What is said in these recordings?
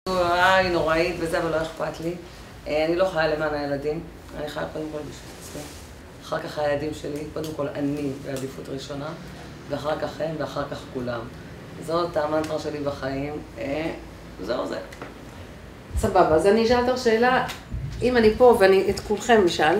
היא נוראית וזה, אבל לא אכפת לי. אני לא חיה למען הילדים, אני חיה קודם כל בשביל עצמי. אחר כך הילדים שלי, קודם כל אני בעדיפות ראשונה, ואחר כך הם, ואחר כך כולם. זאת המנטרה שלי בחיים, זהו זה. סבבה, אז אני אשאל אותך שאלה, אם אני פה ואני את כולכם אשאל,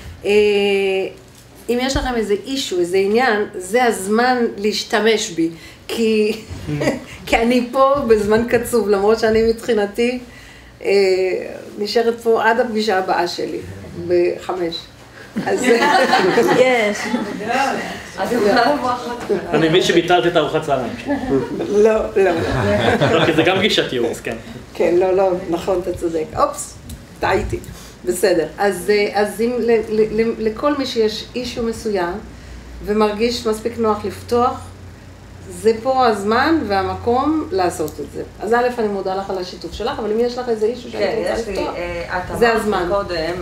אם יש לכם איזה אישו, איזה עניין, זה הזמן להשתמש בי, כי אני פה בזמן קצוב, למרות שאני מבחינתי נשארת פה עד הפגישה הבאה שלי, ב-5. אז יש. אז היא יכולה לבוא אחת. אני מבין שביטלת את ארוחת צהריים. לא, לא. לא, כי זה גם גישת ייעוץ, כן. כן, לא, נכון, אתה צודק. אופס, טעיתי. בסדר. אז אם לכל מי שיש אישו מסוים ומרגיש מספיק נוח לפתוח, זה פה הזמן והמקום לעשות את זה. אז א', אני מודה לך על השיתוף שלך, אבל אם יש לך איזה אישו שאני רוצה לפתוח, זה הזמן. קודם,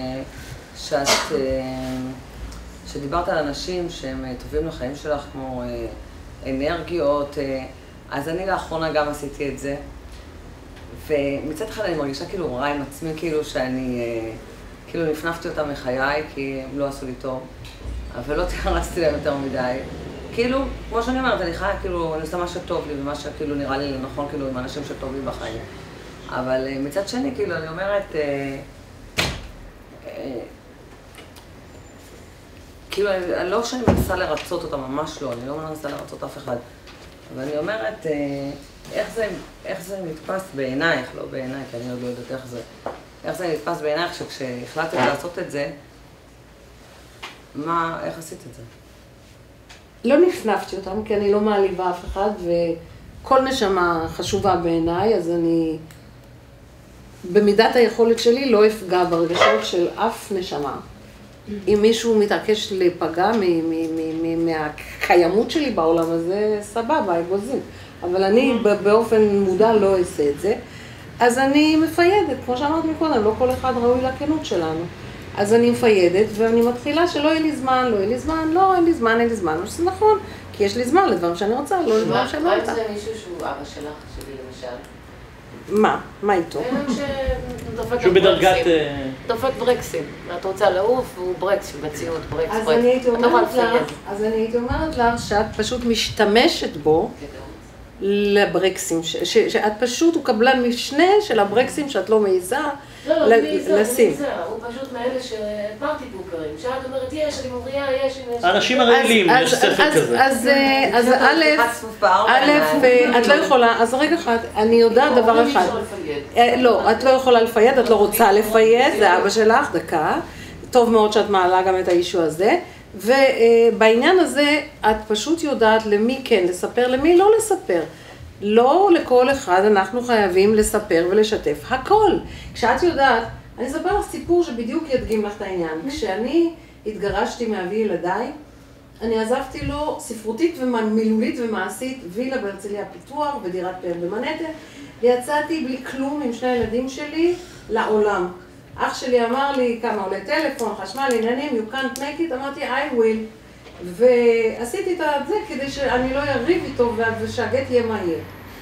שדיברת על אנשים שהם טובים לחיים שלך, כמו אנרגיות, אז אני לאחרונה גם עשיתי את זה. ומצד אחד אני מרגישה כאילו רע עם עצמי, כאילו שאני, כאילו נפנפתי אותם מחיי, כי הם לא עשו לי טוב, אבל לא תרצתי להם יותר מדי. כאילו, כמו שאני אומרת, אני חיה, כאילו, אני עושה מה שטוב לי, ומה שכאילו נראה לי נכון, כאילו, עם אנשים שטוב לי בחיים. אבל מצד שני, כאילו, אני אומרת, כאילו, לא שאני מנסה לרצות אותם, ממש לא, אני לא מנסה לרצות אף אחד. אבל אני אומרת, איך זה נתפס בעינייך, לא בעיניי, כי אני עוד לא יודעת איך זה נתפס בעינייך, שכשהחלטת לעשות את זה, איך עשית את זה? לא נפנפתי אותם, כי אני לא מעליבה אף אחד, וכל נשמה חשובה בעיניי, אז אני, במידת היכולת שלי, לא אפגע ברגשות של אף נשמה. אם מישהו מתעקש להיפגע מהקיימות שלי בעולם הזה, סבבה, אגוזים. אבל אני באופן מודע לא אעשה את זה. אז אני מפיידת, כמו שאמרת מקודם, לא כל אחד ראוי לכנות שלנו. אז אני מפיידת ואני מתחילה שלא יהיה לי זמן, לא יהיה לי זמן, לא, אין לי זמן, אין לי זמן. זה נכון, כי יש לי זמן לדברים שאני רוצה, לא לדברים שאני לא רוצה. מה אם זה מישהו שהוא אבא שלך, שלי למשל? מה? מה איתו? שהוא בדרגת... דופק ברקסים, ואת רוצה לעוף, והוא ברקס, מציאות, ברקס. אז אני הייתי אומרת לך שאת פשוט משתמשת בו לברקסים, שאת פשוט, הוא קבלן משנה של הברקסים שאת לא מעיזה לשים. הוא פשוט מאלה שפארטי בוקרים, שאת אומרת, יש, אני מבריאה, יש, האנשים הרעילים, יש ספר כזה. אז א', את לא יכולה, אז רגע אחד, אני יודעת דבר אחד. לא, את לא יכולה לפייד, את לא רוצה לפייד, זה אבא שלך, דקה. טוב מאוד שאת מעלה גם את האישו הזה. ובעניין הזה, את פשוט יודעת למי כן לספר, למי לא לספר. לא לכל אחד אנחנו חייבים לספר ולשתף הכל. כשאת יודעת, אני אספר לך סיפור שבדיוק ידגים לך את העניין. כשאני התגרשתי מאבי ילדיי, אני עזבתי לו ספרותית ומילולית ומעשית וילה בהרצליה פיתוח ודירת פאר במנהטן, ויצאתי בלי כלום עם שני הילדים שלי לעולם. אח שלי אמר לי כמה עולה טלפון, חשמל, עניינים, you can't make it, אמרתי I will. ועשיתי את זה כדי שאני לא אריב איתו ושהגט יהיה מהיר.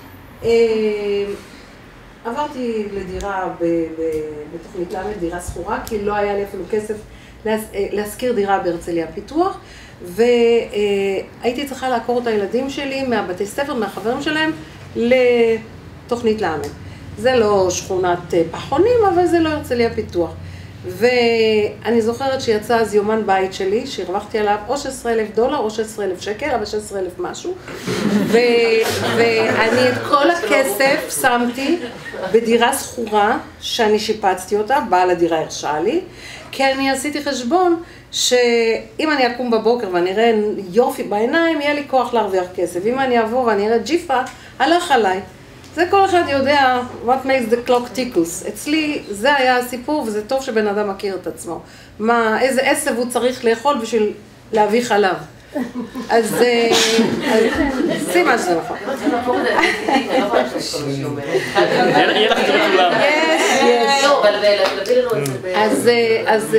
עברתי לדירה בתוכנית למד, דירה סחורה, כי לא היה לי אפילו כסף להשכיר דירה בהרצליה פיתוח, והייתי צריכה לעקור את הילדים שלי מהבתי ספר, מהחברים שלהם, לתוכנית למד. זה לא שכונת פחונים, אבל זה לא הרצליה פיתוח. ואני זוכרת שיצא אז יומן בית שלי, שהרווחתי עליו או $16,000 או 16,000 שקל, אבל 16,000 משהו. ואני את כל הכסף שמתי בדירה סחורה, שאני שיפצתי אותה, בעל הדירה הרשה לי, כי אני עשיתי חשבון שאם אני אקום בבוקר ואני אראה יופי בעיניים, יהיה לי כוח להרוויח כסף. אם אני אעבור ואני אראה ג'יפה, הלך עליי. זה כל אחד יודע, what makes the clock tickles. אצלי זה היה הסיפור, וזה טוב שבן אדם מכיר את עצמו. איזה עשב הוא צריך לאכול בשביל להביא חלב. אז שים מה שזה נכון. יהיה לך את זה בכולם. לא, אבל להביא לנו את זה. אז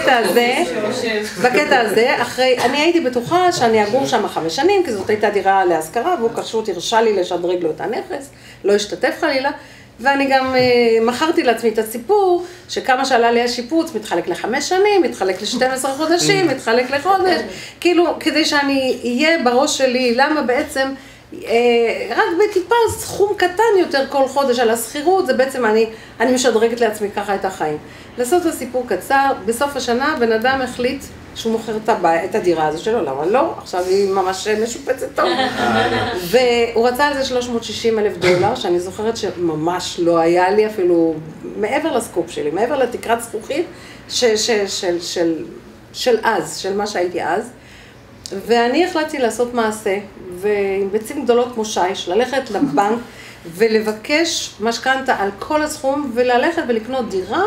בקטע הזה, אני הייתי בטוחה שאני אגור שם 5 שנים, כי זאת הייתה דירה להשכרה, והוא פשוט הרשה לי לשדרג לו את הנכס, לא השתתף חלילה, ואני גם מכרתי לעצמי את הסיפור, שכמה שעלה לי השיפוץ, מתחלק ל5 שנים, מתחלק ל12 חודשים, מתחלק לחודש, כאילו, כדי שאני אהיה בראש שלי, למה בעצם, רק בטיפה סכום קטן יותר כל חודש על הסחירות, זה בעצם אני משדרגת לעצמי ככה את החיים. לעשות את הסיפור קצר, בסוף השנה בן אדם החליט שהוא מוכר את הדירה הזו שלו, למה לא? עכשיו היא ממש משופצת טוב. והוא רצה על זה $360,000, שאני זוכרת שממש לא היה לי אפילו מעבר לסקופ שלי, מעבר לתקרת זכוכית של אז, של מה שהייתי אז. ואני החלטתי לעשות מעשה, ועם ביצים גדולות כמו שיש, ללכת לבנק ולבקש משכנתה על כל הסכום, וללכת ולקנות דירה,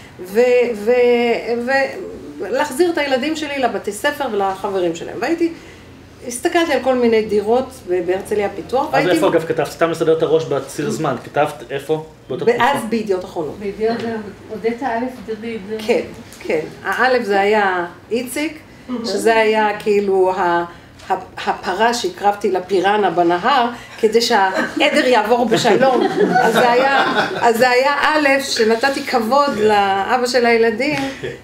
ולהחזיר את הילדים שלי לבתי ספר ולחברים שלהם. הסתכלתי על כל מיני דירות בהרצליה פיתוח. אז איפה אגב כתבת? סתם לסדר את הראש בציר זמן, כתבת איפה? אז בידיעות אחרונות. בידיעות הודית א' דוד. כן, כן. האלף זה היה איציק, שזה היה כאילו הפרה שהקרבתי לפירנה בנהר, כדי שהעדר יעבור בשלום. אז זה היה א' שנתתי כבוד לאבא של הילדים,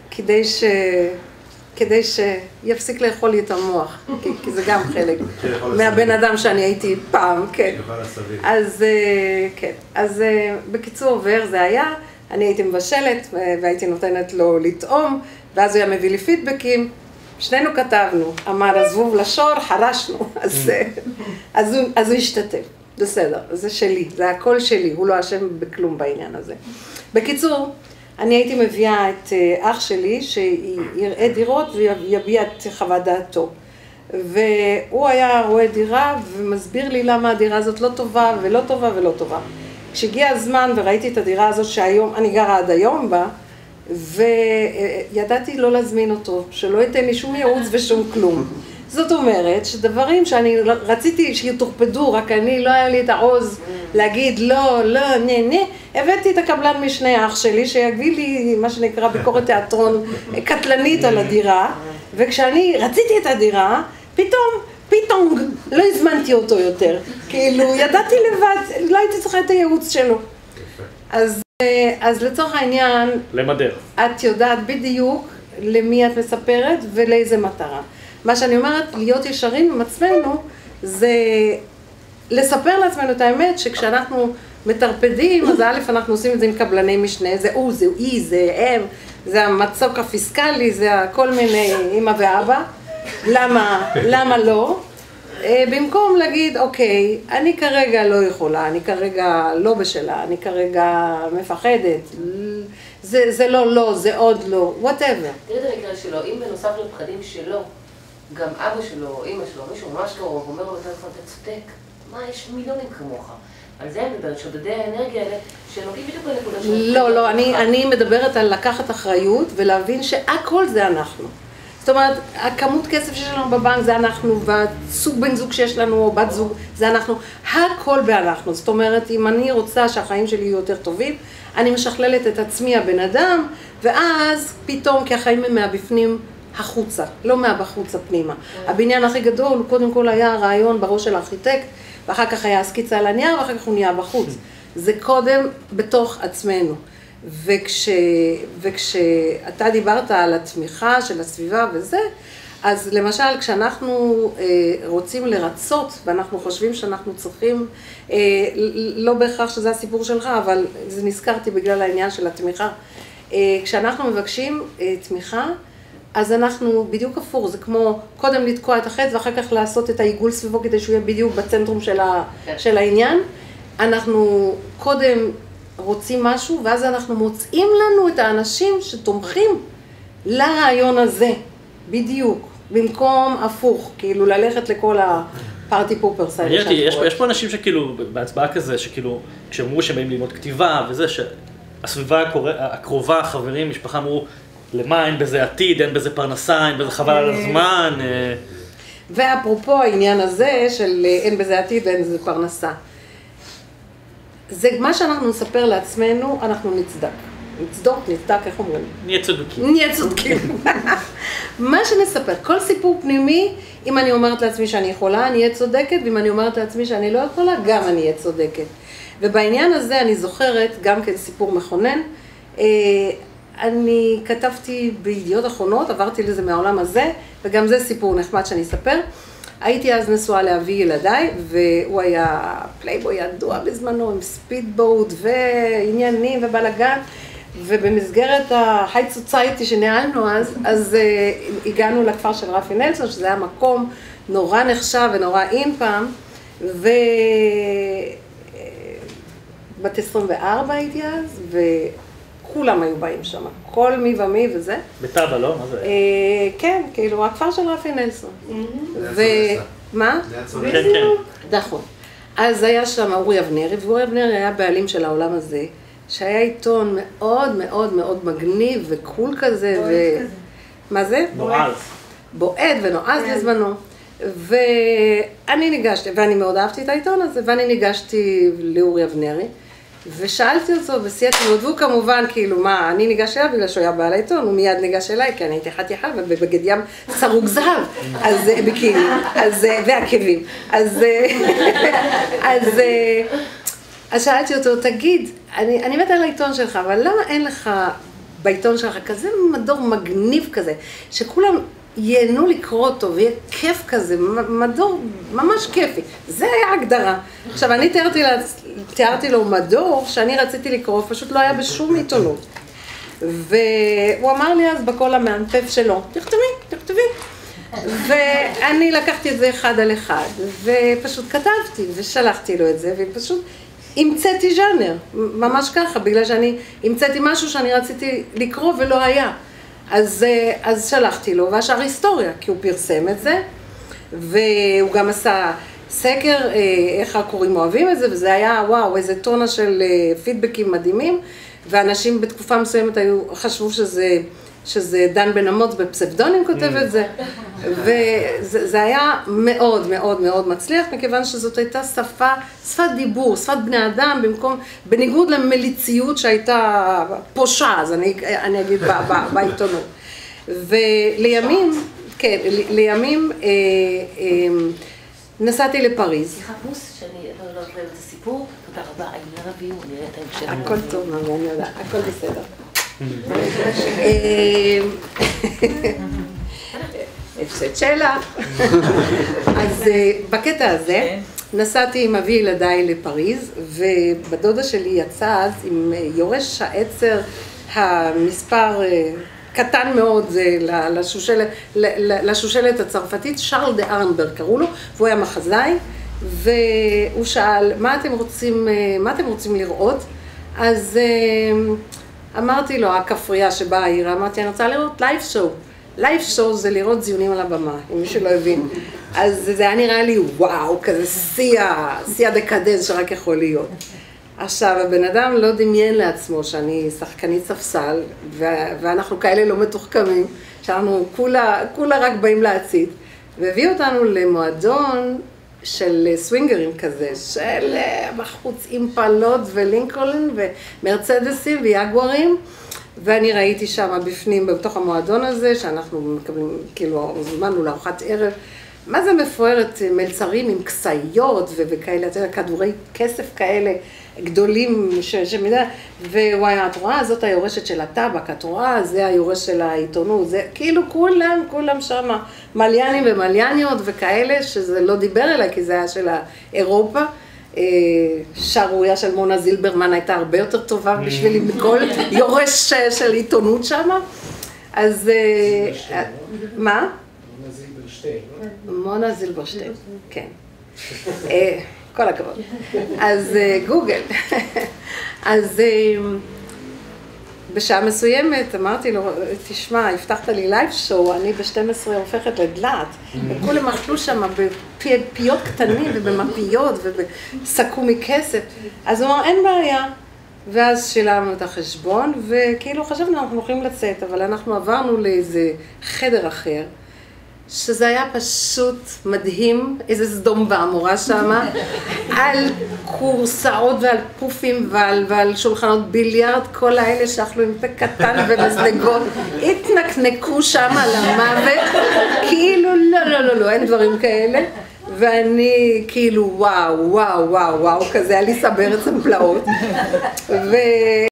כדי שיפסיק לאכול לי את המוח, כי זה גם חלק מהבן אדם שאני הייתי פעם, כן. אז כן, אז בקיצור עובר זה היה, אני הייתי מבשלת והייתי נותנת לו לטעום, ואז הוא היה מביא לי פידבקים, שנינו כתבנו, אמר הזבוב לשור, חרשנו, אז הוא השתתף, בסדר, זה שלי, זה הכל שלי, הוא לא אשם בכלום בעניין הזה. בקיצור, אני הייתי מביאה את אח שלי שיראה דירות ויביע את חוות דעתו. והוא היה רואה דירה ומסביר לי למה הדירה הזאת לא טובה ולא טובה ולא טובה. כשהגיע הזמן וראיתי את הדירה הזאת שהיום, אני גרה עד היום בה, וידעתי לא להזמין אותו, שלא ייתן לי שום ייעוץ ושום כלום. זאת אומרת שדברים שאני רציתי שיתורפדו, רק אני לא היה לי את העוז להגיד לא, לא, נה, הבאתי את הקבלן משנה אח שלי שיביא לי מה שנקרא ביקורת תיאטרון קטלנית על הדירה, וכשאני רציתי את הדירה, פתאום לא הזמנתי אותו יותר, כאילו ידעתי לבד, לא הייתי צריכה את הייעוץ שלו. אז לצורך העניין, למדר. את יודעת בדיוק למי את מספרת ולאיזה מטרה. מה שאני אומרת, להיות ישרים עם עצמנו, זה לספר לעצמנו את האמת שכשאנחנו מטרפדים, אז א' אנחנו עושים את זה עם קבלני משנה, זה הוא, זה היא, זה הם, זה המצוק הפיסקלי, זה כל מיני אמא ואבא. למה לא? במקום להגיד, אוקיי, אני כרגע לא יכולה, אני כרגע לא בשלה, אני כרגע מפחדת, זה לא, זה עוד לא, whatever. תראי את המקרה שלו, אם בנוסף לפחדים שלו, גם אבא שלו, או אמא שלו, מישהו ממש קרוב, אומר לו בטלפון, אתה צודק, מה, יש מיליונים כמוך. על זה אני מדברת, שודדי האנרגיה האלה, שנוגעים בדיוק בנקודה שלו. לא, אני מדברת על לקחת אחריות ולהבין שהכל זה אנחנו. זאת אומרת, הכמות כסף שיש לנו בבנק זה אנחנו, והסוג בן זוג שיש לנו, או בת זוג, זה אנחנו. הכל באנחנו. זאת אומרת, אם אני רוצה שהחיים שלי יהיו יותר טובים, אני משכללת את עצמי הבן אדם, ואז פתאום, כי החיים הם מהבפנים החוצה, לא מהבחוץ הפנימה. הבניין הכי גדול, הוא קודם כל היה רעיון בראש של הארכיטקט, ואחר כך היה סקיצה על הנייר, ואחר כך הוא נהיה בחוץ. זה קודם בתוך עצמנו. וכשאתה דיברת על התמיכה של הסביבה וזה, אז למשל כשאנחנו רוצים לרצות, ואנחנו חושבים שאנחנו צריכים, לא בהכרח שזה הסיפור שלך, אבל זה נזכרתי בגלל העניין של התמיכה. כשאנחנו מבקשים תמיכה, אז אנחנו בדיוק הפוך, זה כמו קודם לתקוע את החץ ואחר כך לעשות את העיגול סביבו כדי שהוא יהיה בדיוק בצנטרום של העניין. אנחנו קודם רוצים משהו ואז אנחנו מוצאים לנו את האנשים שתומכים לרעיון הזה, בדיוק, במקום הפוך, כאילו ללכת לכל הפארטי פופרס האלה. יש פה אנשים שכאילו, בהצבעה כזה, שכאילו, כשאמרו שהם באים ללמוד כתיבה וזה, שהסביבה הקרובה, חברים, משפחה אמרו, למה אין בזה עתיד, אין בזה פרנסה, אין בזה חבל על הזמן. ואפרופו העניין הזה של אין בזה עתיד ואין בזה פרנסה. זה מה שאנחנו נספר לעצמנו, אנחנו נצדק, איך אומרים? נהיה צודקים. נהיה צודקים. מה שנספר, כל סיפור פנימי, אם אני אומרת לעצמי שאני יכולה, אני אהיה צודקת, ואם אני אומרת לעצמי שאני לא יכולה, גם אני אהיה צודקת. ובעניין הזה אני זוכרת גם כן סיפור מכונן. אני כתבתי בידיעות אחרונות, עברתי לזה מהעולם הזה, וגם זה סיפור נחמד שאני אספר. הייתי אז נשואה לאבי ילדיי, והוא היה פלייבוי ידוע בזמנו, עם ספידבוט ועניינים ובלגן, ובמסגרת ה-High Society שנעלנו אז הגענו לכפר של רפי נלסון, שזה היה מקום נורא נחשב ונורא אין פעם, בת 24 הייתי אז, וכולם היו באים שם, כל מי ומי וזה. בטאבה, לא? מה זה? כן, כאילו, הכפר של רפי נלסון. מה? כן, כן. נכון. אז היה שם אורי אבנרי, ואורי אבנרי היה בעלים של העולם הזה, שהיה עיתון מאוד מאוד מאוד מגניב וקול כזה, מה זה? נועז. בועט ונועז בזמנו. ואני ניגשתי, ואני מאוד אהבתי את העיתון הזה, ואני ניגשתי לאורי אבנרי, ושאלתי אותו בשיא התמימות, והוא כמובן, כאילו, מה, אני ניגש אליו בגלל שהוא היה בעל העיתון, הוא מיד ניגש אליי, כי אני הייתי חתיכה, ובבגד ים סרוג זהב, אז ביקיני, ועקבים. אז שאלתי אותו, תגיד, אני מתה על העיתון שלך, אבל למה אין לך בעיתון שלך כזה מדור מגניב כזה, שכולם ייהנו לקרוא אותו, ויהיה כיף כזה, מדור ממש כיפי. זה היה הגדרה. עכשיו, אני תיארתי לו מדור שאני רציתי לקרוא, פשוט לא היה בשום עיתונות. והוא אמר לי אז בקול המאנפף שלו, תכתבי. ואני לקחתי את זה אחד על אחד, ופשוט כתבתי, ושלחתי לו את זה, ופשוט המצאתי ז'אנר, ממש ככה, בגלל שאני המצאתי משהו שאני רציתי לקרוא ולא היה. אז שלחתי לו, והשאר היסטוריה, כי הוא פרסם את זה, והוא גם עשה סקר, איך הקוראים אוהבים את זה, וזה היה, וואו, איזה טונה של פידבקים מדהימים, ואנשים בתקופה מסוימת חשבו שזה דן בן אמוץ בפסבדונים כותב את זה, וזה היה מאוד מאוד מאוד מצליח, מכיוון שזאת הייתה שפת דיבור, שפת בני אדם, בניגוד למליציות שהייתה פושעה, אז אני אגיד בעיתונות. ולימים, כן, לימים נסעתי לפריז. סליחה, פוס, שאני לא אוהבת את הסיפור, תודה רבה, אני רביעו, נראה את ההמשך. הכל טוב, אני יודעת, הכל בסדר. הפסד שאלה. אז בקטע הזה נסעתי עם אבי ילדיי לפריז, ובדודה שלי יצאה אז עם יורש העצר המספר קטן מאוד לשושלת הצרפתית, שרל דה ארנברג קראו לו, והוא היה מחזאי, והוא שאל, מה אתם רוצים לראות? אז אמרתי לו, הכפרייה שבה העירה, אמרתי, אני רוצה לראות לייב שואו. לייב שואו זה לראות זיונים על הבמה, אם מישהו לא הבין. אז זה היה נראה לי, וואו, כזה שיא הדקדנס שרק יכול להיות. עכשיו, הבן אדם לא דמיין לעצמו שאני שחקנית ספסל, ואנחנו כאלה לא מתוחכמים, שאנחנו כולה רק באים להציץ. והביאו אותנו למועדון של סווינגרים כזה, של בחוץ אימפלות ולינקולן ומרצדסים ויאגוארים, ואני ראיתי שם בפנים, בתוך המועדון הזה, שאנחנו מקבלים, כאילו, זמנו לארוחת ערב, מה זה מפוארת, מלצרים עם כסאיות וכאלה, כדורי כסף כאלה גדולים, ווואי, את רואה, זאת היורשת של הטבק, את רואה, זה היורש של העיתונות, זה כאילו כולם שם, מליאנים ומליאניות וכאלה, שזה לא דיבר אליי, כי זה היה של אירופה. שערורייה של מונה זילברמן הייתה הרבה יותר טובה בשבילי מכל יורש של עיתונות שם. אז מה? מונה זילברשטיין, כן. כל הכבוד. אז גוגל. אז בשעה מסוימת אמרתי לו, תשמע, הבטחת לי לייב שואו, אני ב-12 הופכת לדלת. וכולם אכלו שם בפיות קטנים ובמפיות ובסקו מכסף. אז הוא אמר, אין בעיה. ואז שילמנו את החשבון, וכאילו חשבנו, אנחנו יכולים לצאת, אבל אנחנו עברנו לאיזה חדר אחר, שזה היה פשוט מדהים, איזה סדום ועמורה שם, על קורסאות ועל פופים ועל שולחנות ביליארד, כל האלה שאכלו עם פה קטן ומזלגות, התנקנקו שם על המוות, כאילו לא, אין דברים כאלה. ואני כאילו וואו, וואו, וואו, וואו, כזה היה לי סבר את הפלאות.